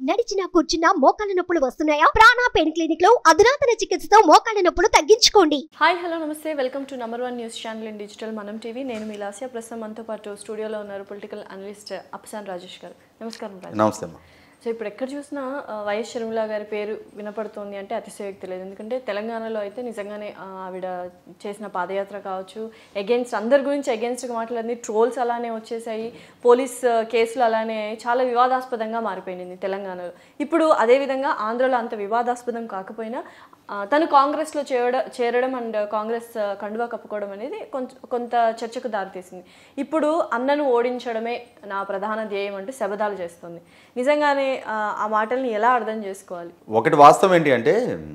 నడిచినా కూర్చున్నా మోకాళ్ళ నొప్పులు వస్తున్నాయా? ప్రాణ పెయిన్ క్లినిక్ లో అధునాతన చికిత్సతో మోకాళ్ళ నొప్పులు తగ్గించుకోండి. Hi hello namaste, welcome to number 1 news channel in digital Manam TV. నేను మీ లాస్య. ప్రస్తుతం మనతో పాటు స్టూడియోలో ఉన్నారు పొలిటికల్ అనలిస్ట్ అప్సాన్ రాజేష్ గారు. నమస్కారం రాజేష్. నమస్తే అమ్మా. సో ఇప్పుడు ఎక్కడ చూసినా వైఎస్ షర్మిల గారి పేరు వినపడుతుంది అంటే అతిశయోక్తి లేదు. ఎందుకంటే తెలంగాణలో అయితే నిజంగానే ఆవిడ చేసిన పాదయాత్ర కావచ్చు, అగెన్స్ట్ అందరి గురించి అగెన్స్ట్గా మాట్లాడింది, ట్రోల్స్ అలానే వచ్చేసాయి, పోలీస్ కేసులు అలానే చాలా వివాదాస్పదంగా మారిపోయింది తెలంగాణలో. ఇప్పుడు అదేవిధంగా ఆంధ్రలో అంత వివాదాస్పదం కాకపోయినా తను కాంగ్రెస్లో చేరడం అండ్ కాంగ్రెస్ కండువా కప్పుకోవడం అనేది కొంత చర్చకు దారితీసింది. ఇప్పుడు అన్నను ఓడించడమే నా ప్రధాన ధ్యేయం అంటూ శబదాలు చేస్తుంది. నిజంగానే ఆ మాటల్ని ఎలా అర్థం చేసుకోవాలి? ఒకటి వాస్తవం ఏంటి అంటే,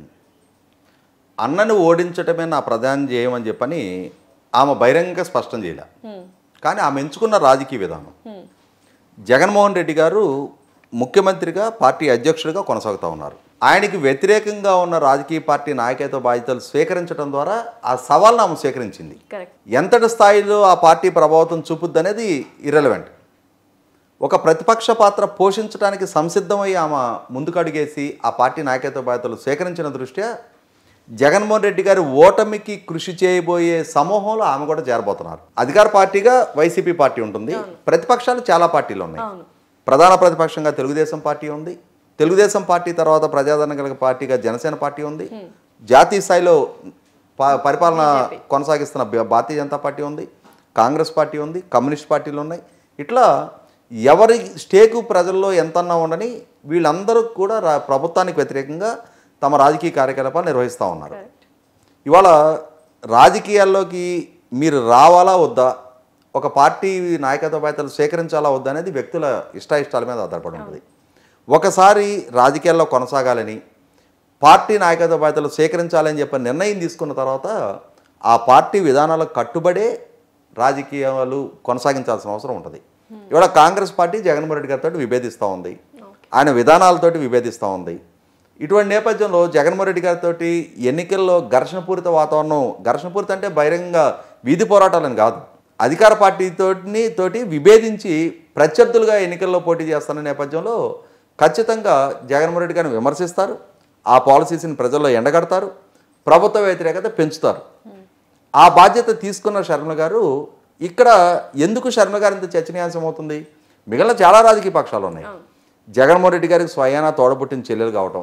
అన్నను ఓడించడమే నా ప్రధాన ధ్యేయం అని చెప్పని ఆమె బహిరంగంగా స్పష్టం చేయలే. కానీ ఆమె ఎంచుకున్న రాజకీయ విధానం, జగన్మోహన్ రెడ్డి గారు ముఖ్యమంత్రిగా పార్టీ అధ్యక్షుడిగా కొనసాగుతూ ఉన్నారు. ఆయనకి వ్యతిరేకంగా ఉన్న రాజకీయ పార్టీ నాయకత్వ బాధ్యతలు స్వీకరించడం ద్వారా ఆ సవాల్ను ఆమె స్వీకరించింది. ఎంతటి స్థాయిలో ఆ పార్టీ ప్రభావితం చూపుద్ది అనేది ఇర్రెలవెంట్. ఒక ప్రతిపక్ష పాత్ర పోషించడానికి సంసిద్ధమై ఆమె ముందుకడుగేసి ఆ పార్టీ నాయకత్వ బాధ్యతలు స్వీకరించిన దృష్ట్యా జగన్మోహన్ రెడ్డి గారి ఓటమికి కృషి చేయబోయే సమూహంలో ఆమె కూడా చేరబోతున్నారు. అధికార పార్టీగా వైసీపీ పార్టీ ఉంటుంది, ప్రతిపక్షాలు చాలా పార్టీలు ఉన్నాయి. ప్రధాన ప్రతిపక్షంగా తెలుగుదేశం పార్టీ ఉంది, తెలుగుదేశం పార్టీ తర్వాత ప్రజాదరణ కలిగిన పార్టీగా జనసేన పార్టీ ఉంది, జాతీయ స్థాయిలో పరిపాలన కొనసాగిస్తున్న భారతీయ జనతా పార్టీ ఉంది, కాంగ్రెస్ పార్టీ ఉంది, కమ్యూనిస్ట్ పార్టీలు ఉన్నాయి. ఇట్లా ఎవరి స్టేకు ప్రజల్లో ఎంతన్నా ఉండని వీళ్ళందరూ కూడా ప్రభుత్వానికి వ్యతిరేకంగా తమ రాజకీయ కార్యకలాపాలు నిర్వహిస్తూ ఉన్నారు. ఇవాళ రాజకీయాల్లోకి మీరు రావాలా వద్దా, ఒక పార్టీ నాయకత్వ బాధ్యతలు స్వీకరించాలా వద్దా అనేది వ్యక్తుల ఇష్టాయిష్టాల మీద ఆధారపడి ఉంటుంది. ఒకసారి రాజకీయాల్లో కొనసాగాలని, పార్టీ నాయకత్వ బాధ్యతలు స్వీకరించాలని చెప్పి నిర్ణయం తీసుకున్న తర్వాత ఆ పార్టీ విధానాలకు కట్టుబడే రాజకీయాలు కొనసాగించాల్సిన అవసరం ఉంటుంది. ఇవాళ కాంగ్రెస్ పార్టీ జగన్మోహన్ రెడ్డి గారితో విభేదిస్తూ ఉంది, ఆయన విధానాలతోటి విభేదిస్తూ ఉంది. ఇటువంటి నేపథ్యంలో జగన్మోహన్ రెడ్డి గారితో ఎన్నికల్లో ఘర్షణపూరిత వాతావరణం, ఘర్షణపూరిత అంటే బహిరంగ వీధి పోరాటాలని కాదు, అధికార పార్టీతోటి విభేదించి ప్రత్యర్థులుగా ఎన్నికల్లో పోటీ చేస్తున్న నేపథ్యంలో ఖచ్చితంగా జగన్మోహన్ రెడ్డి గారిని విమర్శిస్తారు, ఆ పాలసీస్ని ప్రజల్లో ఎండగడతారు, ప్రభుత్వ వ్యతిరేకత పెంచుతారు. ఆ బాధ్యత తీసుకున్న షర్మిల గారు ఇక్కడ ఎందుకు షర్మిల గారు ఇంత చర్చనీయాంశం అవుతుంది? మిగిలిన చాలా రాజకీయ పక్షాలు ఉన్నాయి. జగన్మోహన్ రెడ్డి గారికి స్వయానా తోడబుట్టిన చెల్లెలు కావటం,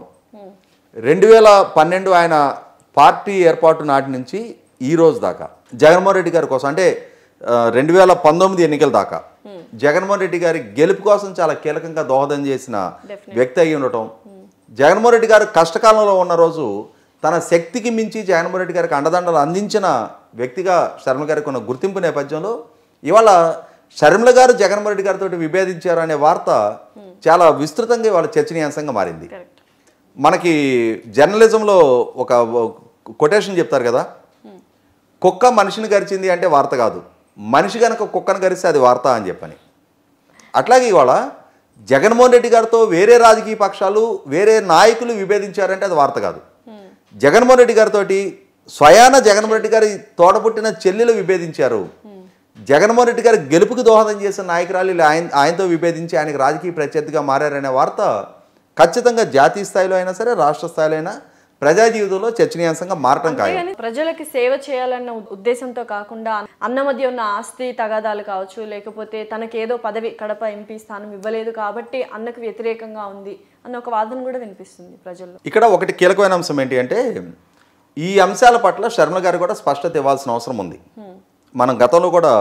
2012 ఆయన పార్టీ ఏర్పాటు నాటి నుంచి ఈ రోజు దాకా జగన్మోహన్ రెడ్డి గారి కోసం, అంటే 2019 ఎన్నికల దాకా జగన్మోహన్ రెడ్డి గారి గెలుపు కోసం చాలా కీలకంగా దోహదం చేసిన వ్యక్తి అయి ఉండటం, జగన్మోహన్ రెడ్డి గారు కష్టకాలంలో ఉన్న రోజు తన శక్తికి మించి జగన్మోహన్ రెడ్డి గారికి అండదండలు అందించిన వ్యక్తిగా షర్మిల గారికి ఉన్న గుర్తింపు నేపథ్యంలో ఇవాళ షర్మిల గారు జగన్మోహన్ రెడ్డి గారితో విభేదించారు అనే వార్త చాలా విస్తృతంగా ఇవాళ చర్చనీయాంశంగా మారింది. మనకి జర్నలిజంలో ఒక కొటేషన్ చెప్తారు కదా, కుక్క మనిషిని గరిచింది అంటే వార్త కాదు, మనిషి కనుక కుక్కను గరిస్తే అది వార్త అని చెప్పని. అట్లాగే ఇవాళ జగన్మోహన్ రెడ్డి గారితో వేరే రాజకీయ పక్షాలు, వేరే నాయకులు విభేదించారంటే అది వార్త కాదు. జగన్మోహన్ రెడ్డి గారితో స్వయాన జగన్మోహన్ రెడ్డి గారి తోడబుట్టిన చెల్లెలు విభేదించారు, జగన్మోహన్ రెడ్డి గారి గెలుపుకి దోహదం చేసిన నాయకురాలు ఆయనతో విభేదించి ఆయనకి రాజకీయ ప్రత్యర్థిగా మారారనే వార్త ఖచ్చితంగా జాతీయ స్థాయిలో అయినా సరే, రాష్ట్ర స్థాయిలో అయినా ప్రజా జీవితంలో చర్చనీయాంశంగా మారటం ఖాయం. ప్రజలకి సేవ చేయాలన్న ఉద్దేశంతో కాకుండా అన్న మధ్య ఉన్న ఆస్తి తగాదాలు కావచ్చు, లేకపోతే తనకేదో పదవి కడప ఎంపీ స్థానం ఇవ్వలేదు కాబట్టి అన్నకు వ్యతిరేకంగా ఉంది అన్న ఒక వాదన కూడా వినిపిస్తుంది ప్రజల్లో. ఇక్కడ ఒకటి కీలకమైన అంశం ఏంటి అంటే, ఈ అంశాల పట్ల షర్మిల గారు కూడా స్పష్టత ఇవ్వాల్సిన అవసరం ఉంది. మనం గతంలో కూడా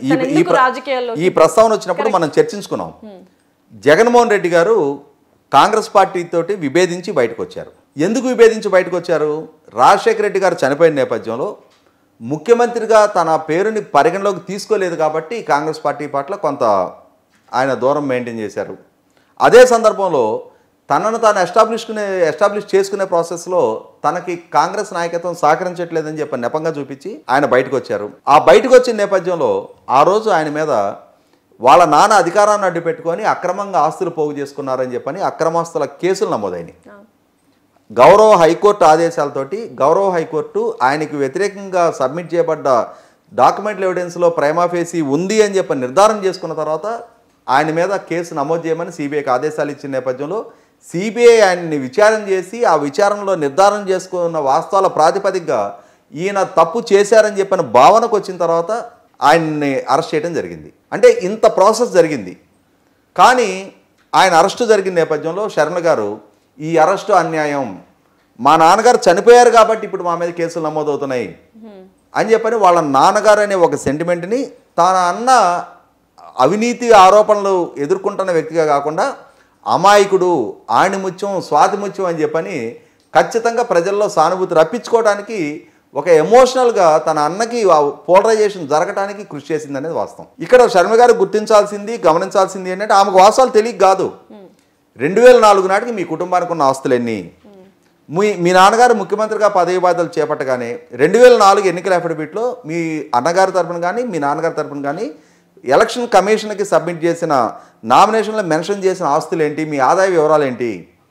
ఈ ప్రస్తావన వచ్చినప్పుడు మనం చర్చించుకున్నాం. జగన్మోహన్ రెడ్డి గారు కాంగ్రెస్ పార్టీతోటి విభేదించి బయటకు వచ్చారు. ఎందుకు విభేదించి బయటకు వచ్చారు? రాజశేఖర రెడ్డి గారు చనిపోయిన నేపథ్యంలో ముఖ్యమంత్రిగా తన పేరుని పరిగణలోకి తీసుకోలేదు కాబట్టి కాంగ్రెస్ పార్టీ పట్ల కొంత ఆయన దూరం మెయింటైన్ చేశారు. అదే సందర్భంలో తనను తాను ఎస్టాబ్లిష్ చేసుకునే ప్రాసెస్లో తనకి కాంగ్రెస్ నాయకత్వం సహకరించట్లేదని చెప్పి నెపంగా చూపించి ఆయన బయటకు వచ్చారు. ఆ బయటకు వచ్చిన నేపథ్యంలో ఆ రోజు ఆయన మీద వాళ్ళ నాన్న అధికారాన్ని అడ్డు పెట్టుకొని అక్రమంగా ఆస్తులు పోగు చేసుకున్నారని చెప్పని అక్రమాస్తుల కేసులు నమోదైనాయి. గౌరవ హైకోర్టు ఆదేశాలతోటి గౌరవ హైకోర్టు ఆయనకు వ్యతిరేకంగా సబ్మిట్ చేయబడ్డ డాక్యుమెంటల్ ఎవిడెన్స్లో ప్రైమా ఫేసి ఉంది అని చెప్పి నిర్ధారణ చేసుకున్న తర్వాత ఆయన మీద కేసు నమోదు చేయమని సిబిఐకి ఆదేశాలు ఇచ్చిన నేపథ్యంలో సిబిఐ ఆయన్ని విచారణ చేసి ఆ విచారణలో నిర్ధారణ చేసుకున్న వాస్తవాల ప్రాతిపదికగా ఈయన తప్పు చేశారని చెప్పిన భావనకు వచ్చిన తర్వాత ఆయన్ని అరెస్ట్ చేయడం జరిగింది. అంటే ఇంత ప్రాసెస్ జరిగింది. కానీ ఆయన అరెస్టు జరిగిన నేపథ్యంలో శర్మ గారు ఈ అరెస్టు అన్యాయం, మా నాన్నగారు చనిపోయారు కాబట్టి ఇప్పుడు మా మీద కేసులు నమోదవుతున్నాయి అని చెప్పని వాళ్ళ నాన్నగారు అనే ఒక సెంటిమెంట్ని తన అన్న అవినీతి ఆరోపణలు ఎదుర్కొంటున్న వ్యక్తిగా కాకుండా అమాయకుడు, ఆణిముత్యం, స్వాతిముత్యం అని చెప్పని ఖచ్చితంగా ప్రజల్లో సానుభూతి రప్పించుకోవడానికి ఒక ఎమోషనల్గా తన అన్నకి పోలరైజేషన్ జరగడానికి కృషి చేసింది అనేది వాస్తవం. ఇక్కడ శర్మ గారు గుర్తించాల్సింది, గమనించాల్సింది ఏంటంటే ఆమెకు వాస్తవాలు తెలియక కాదు. 2004 నాటికి మీ కుటుంబానికి ఉన్న ఆస్తులు ఎన్ని, మీ నాన్నగారు ముఖ్యమంత్రిగా పదవి బాధ్యతలు చేపట్టగానే 2004 ఎన్నికల అఫిడవిట్లో మీ అన్నగారి తరపున కానీ మీ నాన్నగారి తరపున కానీ ఎలక్షన్ కమిషన్కి సబ్మిట్ చేసిన నామినేషన్లో మెన్షన్ చేసిన ఆస్తులు ఏంటి, మీ ఆదాయ వివరాలు ఏంటి,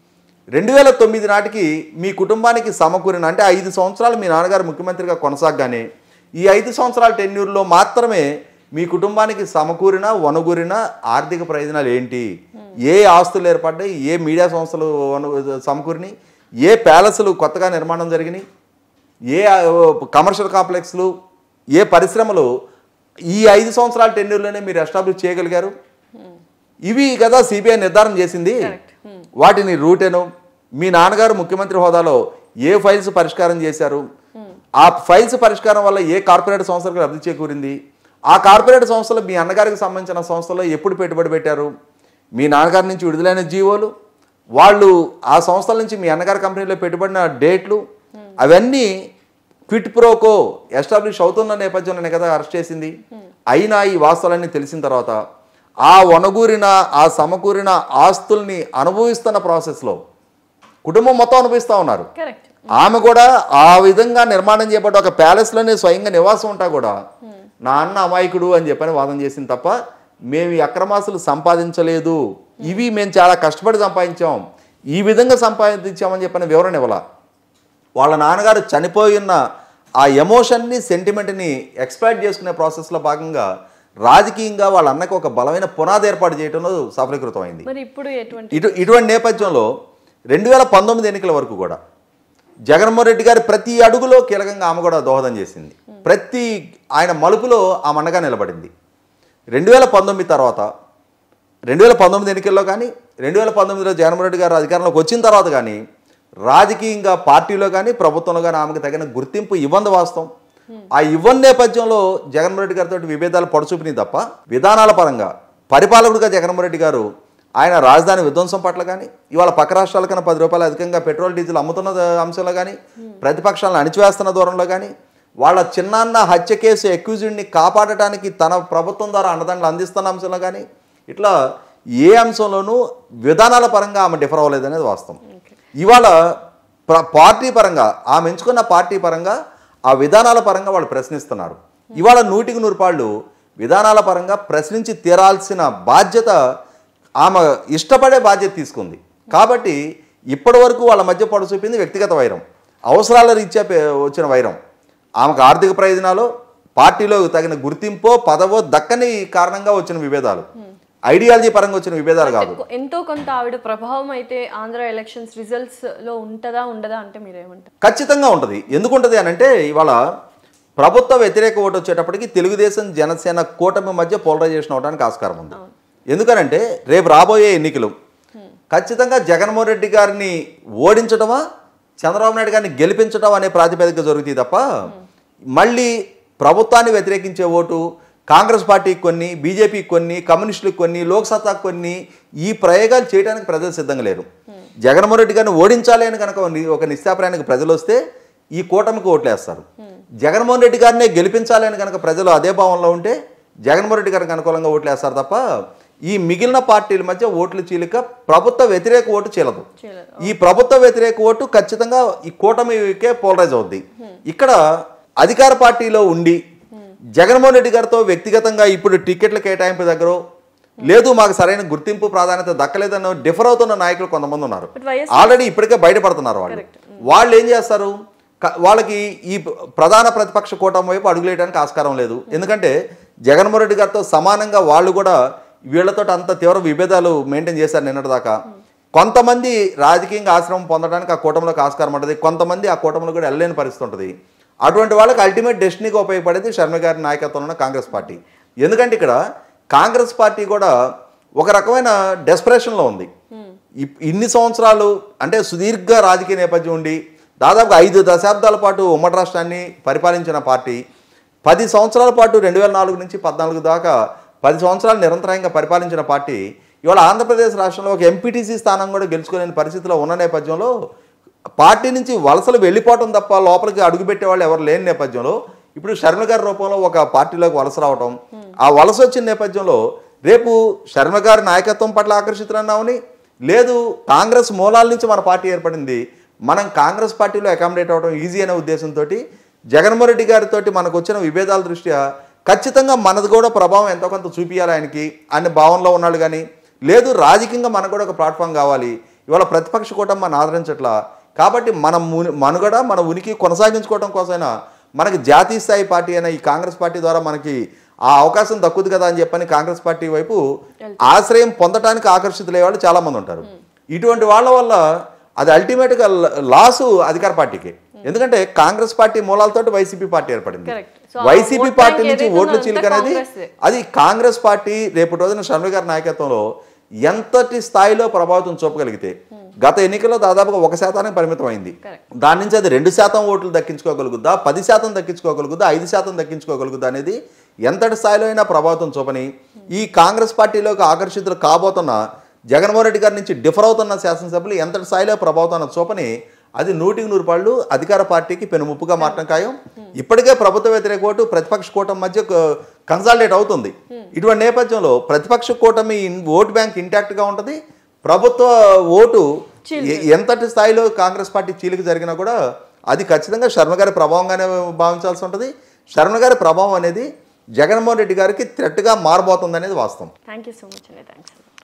2009 నాటికి మీ కుటుంబానికి సమకూరిన, అంటే 5 సంవత్సరాలు మీ నాన్నగారు ముఖ్యమంత్రిగా కొనసాగగానే ఈ 5 సంవత్సరాల టెన్యూర్లో మాత్రమే మీ కుటుంబానికి సమకూరిన వనగూరిన ఆర్థిక ప్రయోజనాలు ఏంటి, ఏ ఆస్తులు ఏర్పడ్డాయి, ఏ మీడియా సంస్థలు సమకూరినాయి, ఏ ప్యాలెస్లు కొత్తగా నిర్మాణం జరిగినాయి, ఏ కమర్షియల్ కాంప్లెక్స్లు, ఏ పరిశ్రమలు ఈ 5 సంవత్సరాల టెన్యూర్లోనే మీరు ఎస్టాబ్లిష్ చేయగలిగారు. ఇవి కదా సిబిఐ నిర్ధారణ చేసింది. వాటిని రూటేను మీ నాన్నగారు ముఖ్యమంత్రి హోదాలో ఏ ఫైల్స్ పరిష్కారం చేశారు, ఆ ఫైల్స్ పరిష్కారం వల్ల ఏ కార్పొరేట్ సంస్థలకు లబ్ధి చేకూరింది, ఆ కార్పొరేట్ సంస్థలు మీ అన్నగారికి సంబంధించిన సంస్థల్లో ఎప్పుడు పెట్టుబడి పెట్టారు, మీ నాన్నగారి నుంచి విడుదలైన జీవోలు, వాళ్ళు ఆ సంస్థల నుంచి మీ అన్నగారి కంపెనీలో పెట్టుబడిన డేట్లు, అవన్నీ క్విట్ ప్రోకో ఎస్టాబ్లిష్ అవుతున్న నేపథ్యంలోనే కదా అరెస్ట్ చేసింది. అయినా ఈ వాస్తవాలన్నీ తెలిసిన తర్వాత ఆ వనగూరిన ఆ సమకూరిన ఆస్తుల్ని అనుభవిస్తున్న ప్రాసెస్లో కుటుంబం మొత్తం అనుభవిస్తూ ఉన్నారు. ఆమె కూడా ఆ విధంగా నిర్మాణం చేయబడ్డ ఒక ప్యాలెస్లోనే స్వయంగా నివాసం ఉంటా కూడా నా అన్న అమాయకుడు అని చెప్పని వాదన చేసింది తప్ప మేము ఈ అక్రమాస్తులు సంపాదించలేదు, ఇవి మేము చాలా కష్టపడి సంపాదించాం, ఈ విధంగా సంపాదించామని చెప్పిన వివరణ ఇవ్వాల. వాళ్ళ నాన్నగారు చనిపోయిన ఆ ఎమోషన్ని, సెంటిమెంట్ని ఎక్స్ప్లాయిట్ చేసుకునే ప్రాసెస్లో భాగంగా రాజకీయంగా వాళ్ళ అన్నకు ఒక బలమైన పునాది ఏర్పాటు చేయడంలో సఫలీకృతమైంది. ఇటువంటి నేపథ్యంలో 2019 ఎన్నికల వరకు కూడా జగన్మోహన్ రెడ్డి గారి ప్రతి అడుగులో కీలకంగా ఆమె కూడా దోహదం చేసింది. ప్రతి ఆయన మలుపులో ఆమె అండగా నిలబడింది. 2019 తర్వాత 2019 ఎన్నికల్లో కానీ 2019లో జగన్మోహన్ రెడ్డి గారు అధికారంలోకి వచ్చిన తర్వాత కానీ రాజకీయంగా పార్టీలో కానీ ప్రభుత్వంలో కానీ ఆమెకు తగిన గుర్తింపు ఇవ్వంది వాస్తవం. ఆ ఇవ్వని నేపథ్యంలో జగన్మోహన్ రెడ్డి గారితో విభేదాలు పడుచూపినాయి తప్ప విధానాల పరంగా పరిపాలకుడిగా జగన్మోహన్ రెడ్డి గారు ఆయన రాజధాని విధ్వంసం పట్ల కానీ, ఇవాళ పక్క రాష్ట్రాల కన్నా 10 రూపాయలు అధికంగా పెట్రోల్ డీజిల్ అమ్ముతున్న అంశంలో కానీ, ప్రతిపక్షాలను అణిచివేస్తున్న దూరంలో కానీ, వాళ్ళ చిన్నాన్న హత్య కేసు అక్యూజ్డ్ని కాపాడటానికి తన ప్రభుత్వం ద్వారా అండదండలు అందిస్తున్న అంశంలో కానీ, ఇట్లా ఏ అంశంలోనూ విధానాల పరంగా ఆమె డిఫర్ అవ్వలేదనేది వాస్తవం. ఇవాళ పార్టీ పరంగా ఆమె ఎంచుకున్న పార్టీ పరంగా ఆ విధానాల పరంగా వాళ్ళు ప్రశ్నిస్తున్నారు. ఇవాళ 100కి 100 పాళ్ళు విధానాల పరంగా ప్రశ్నించి తీరాల్సిన బాధ్యత ఆమె ఇష్టపడే బాధ్యత తీసుకుంది. కాబట్టి ఇప్పటి వరకు వాళ్ళ మధ్య పొడ చూపింది వ్యక్తిగత వైరం, అవసరాల రీత్యా వచ్చిన వైరం. ఆమెకు ఆర్థిక ప్రయోజనాలు, పార్టీలో తగిన గుర్తింపో పదవో దక్కని కారణంగా వచ్చిన విభేదాలు, ఐడియాలజీ పరంగా వచ్చిన విభేదాలు కాదు. ఎంతో కొంత ఆవిడ ప్రభావం అయితే ఆంధ్ర ఎలక్షన్స్ రిజల్ట్స్ లో ఉంటుందా ఉండదా అంటే మీరేమంటారు? ఖచ్చితంగా ఉంటుంది. ఎందుకుంటుంది అని అంటే ఇవాళ ప్రభుత్వ వ్యతిరేక ఓటు వచ్చేటప్పటికి తెలుగుదేశం జనసేన కూటమి మధ్య పోలరైజేషన్ అవడానికి ఆస్కారం ఉంది. ఎందుకనంటే రేపు రాబోయే ఎన్నికలు ఖచ్చితంగా జగన్మోహన్ రెడ్డి గారిని ఓడించడమా చంద్రబాబు నాయుడు గారిని గెలిపించడం అనే ప్రాతిపదిక జరుగుతాయి తప్ప మళ్ళీ ప్రభుత్వాన్ని వ్యతిరేకించే ఓటు కాంగ్రెస్ పార్టీకి కొన్ని, బీజేపీకి కొన్ని, కమ్యూనిస్టులకు కొన్ని, లోక్సత్తాకు కొన్ని, ఈ ప్రయోగాలు చేయడానికి ప్రజలు సిద్ధంగా లేరు. జగన్మోహన్ రెడ్డి గారిని ఓడించాలి అని కనుక ఒక నిశ్చాప్రాయానికి ప్రజలు వస్తే ఈ కూటమికి ఓట్లేస్తారు. జగన్మోహన్ రెడ్డి గారినే గెలిపించాలి అని కనుక ప్రజలు అదే భావంలో ఉంటే జగన్మోహన్ రెడ్డి గారికి అనుకూలంగా ఓట్లేస్తారు తప్ప ఈ మిగిలిన పార్టీల మధ్య ఓట్లు చీలిక ప్రభుత్వ వ్యతిరేక ఓటు చీలదు. ఈ ప్రభుత్వ వ్యతిరేక ఓటు ఖచ్చితంగా ఈ కూటమికే పోలరైజ్ అవుద్ది. ఇక్కడ అధికార పార్టీలో ఉండి జగన్మోహన్ రెడ్డి గారితో వ్యక్తిగతంగా ఇప్పుడు టికెట్ల కేటాయింపు దగ్గర లేదు, మాకు సరైన గుర్తింపు ప్రాధాన్యత దక్కలేదన్న డిఫర్ అవుతున్న నాయకులు కొంతమంది ఉన్నారు. ఆల్రెడీ ఇప్పటికే బయటపడుతున్నారు. వాళ్ళు ఏం చేస్తారు, వాళ్ళకి ఈ ప్రధాన ప్రతిపక్ష కూటమి వైపు అడుగులేయడానికి ఆస్కారం లేదు. ఎందుకంటే జగన్మోహన్ రెడ్డి గారితో సమానంగా వాళ్ళు కూడా వీళ్లతో అంత తీవ్ర విభేదాలు మెయింటైన్ చేశారు నిన్నటిదాకా. కొంతమంది రాజకీయంగా ఆశ్రమం పొందడానికి ఆ కూటమిలోకి ఆస్కారం ఉంటుంది, కొంతమంది ఆ కూటమిలో కూడా వెళ్ళలేని పరిస్థితి ఉంటుంది. అటువంటి వాళ్ళకి అల్టిమేట్ డెస్టినీగా ఉపయోగపడేది షర్మిల గారి నాయకత్వంలో ఉన్న కాంగ్రెస్ పార్టీ. ఎందుకంటే ఇక్కడ కాంగ్రెస్ పార్టీ కూడా ఒక రకమైన డెస్పరేషన్లో ఉంది. ఇన్ని సంవత్సరాలు అంటే సుదీర్ఘ రాజకీయ నేపథ్యం ఉండి దాదాపు 5 దశాబ్దాల పాటు ఉమ్మడి రాష్ట్రాన్ని పరిపాలించిన పార్టీ, 10 సంవత్సరాల పాటు 2004 నుంచి 2014 దాకా 10 సంవత్సరాలు నిరంతరంగా పరిపాలించిన పార్టీ ఇవాళ ఆంధ్రప్రదేశ్ రాష్ట్రంలో ఒక ఎంపీటీసీ స్థానం కూడా గెలుచుకోలేని పరిస్థితిలో ఉన్న నేపథ్యంలో పార్టీ నుంచి వలసలు వెళ్ళిపోవటం తప్ప లోపలికి అడుగుపెట్టే వాళ్ళు ఎవరు లేని నేపథ్యంలో ఇప్పుడు షర్మిల గారి రూపంలో ఒక పార్టీలోకి వలస రావటం, ఆ వలస వచ్చిన నేపథ్యంలో రేపు షర్మిల గారి నాయకత్వం పట్ల ఆకర్షితులన్నామని లేదు, కాంగ్రెస్ మూలాల నుంచి మన పార్టీ ఏర్పడింది, మనం కాంగ్రెస్ పార్టీలో అకామిడేట్ అవ్వడం ఈజీ అనే ఉద్దేశంతో జగన్మోహన్ రెడ్డి గారితో మనకు వచ్చిన విభేదాల దృష్ట్యా ఖచ్చితంగా మనది కూడా ప్రభావం ఎంతో కొంత చూపించాలి ఆయనకి అనే భావనలో ఉన్నాడు. కానీ లేదు, రాజకీయంగా మనకు కూడా ఒక ప్లాట్ఫామ్ కావాలి, ఇవాళ ప్రతిపక్ష కూటమి మనం ఆదరించట్లా, కాబట్టి మన మనుగడ మన ఉనికి కొనసాగించుకోవడం కోసమైనా మనకి జాతీయ స్థాయి పార్టీ అయిన ఈ కాంగ్రెస్ పార్టీ ద్వారా మనకి ఆ అవకాశం దక్కుద్ది కదా అని చెప్పని కాంగ్రెస్ పార్టీ వైపు ఆశ్రయం పొందడానికి ఆకర్షితులయ్యే వాళ్ళు చాలామంది ఉంటారు. ఇటువంటి వాళ్ళ వల్ల అది అల్టిమేట్గా లాసు అధికార పార్టీకి. ఎందుకంటే కాంగ్రెస్ పార్టీ మూలాలతో వైసీపీ పార్టీ ఏర్పడింది. వైసీపీ పార్టీ నుంచి ఓట్ల చీలిక అనేది అది కాంగ్రెస్ పార్టీ రేపటి రోజున షర్మిల గారి నాయకత్వంలో ఎంతటి స్థాయిలో ప్రభావితం చూపగలిగితే గత ఎన్నికల్లో దాదాపుగా 1% పరిమితం అయింది. దాని నుంచి అది 2% ఓట్లు దక్కించుకోగలుగుద్దా, 10% దక్కించుకోగలుగుద్దా, 5% దక్కించుకోగలుగుద్దా అనేది ఎంతటి స్థాయిలో అయినా ప్రభావితం చూపని ఈ కాంగ్రెస్ పార్టీలోకి ఆకర్షితులు కాబోతున్న జగన్మోహన్ రెడ్డి గారి నుంచి డిఫర్ అవుతున్న శాసనసభ్యులు ఎంతటి స్థాయిలో ప్రభావితం చూపని అది 100% అధికార పార్టీకి పెనుముప్పుగా మారటం ఖాయం. ఇప్పటికే ప్రభుత్వ వ్యతిరేక ఓటు ప్రతిపక్ష కూటమి మధ్య కన్సాలిడేట్ అవుతుంది. ఇటువంటి నేపథ్యంలో ప్రతిపక్ష కూటమి ఓటు బ్యాంక్ ఇంటాక్ట్గా ఉంటుంది, ప్రభుత్వ ఓటు ఎంతటి స్థాయిలో కాంగ్రెస్ పార్టీ చీలిక జరిగినా కూడా అది ఖచ్చితంగా షర్మిల గారి ప్రభావంగానే భావించాల్సి ఉంటుంది. షర్మిల గారి ప్రభావం అనేది జగన్మోహన్ రెడ్డి గారికి థ్రెట్గా మారబోతుంది అనేది వాస్తవం. థ్యాంక్ యూ సో మచ్ అండి. థ్యాంక్స్.